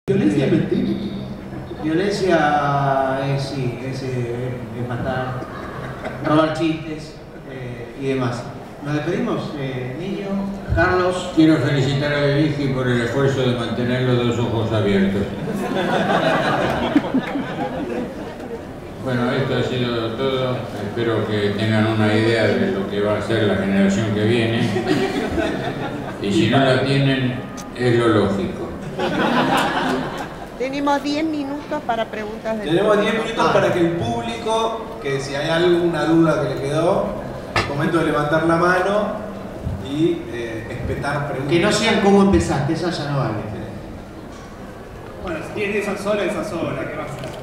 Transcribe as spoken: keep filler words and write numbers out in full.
¿Violencia es mentir? Violencia es, sí, es, eh, es matar, robar chistes eh, y demás. Nos despedimos, eh, Niño, Carlos. Quiero felicitar a Deligi por el esfuerzo de mantener los dos ojos abiertos. Bueno, esto ha sido todo. Espero que tengan una idea de lo que va a ser la generación que viene. Y si no la tienen, es lo lógico. Tenemos diez minutos para preguntas de Tenemos diez minutos para que el público, que si hay alguna duda que le quedó, momento de levantar la mano y eh, espetar preguntas. Que no sean cómo empezaste, esa ya no vale. Bueno, si tienes esa sola, esa sola, ¿qué va a hacer?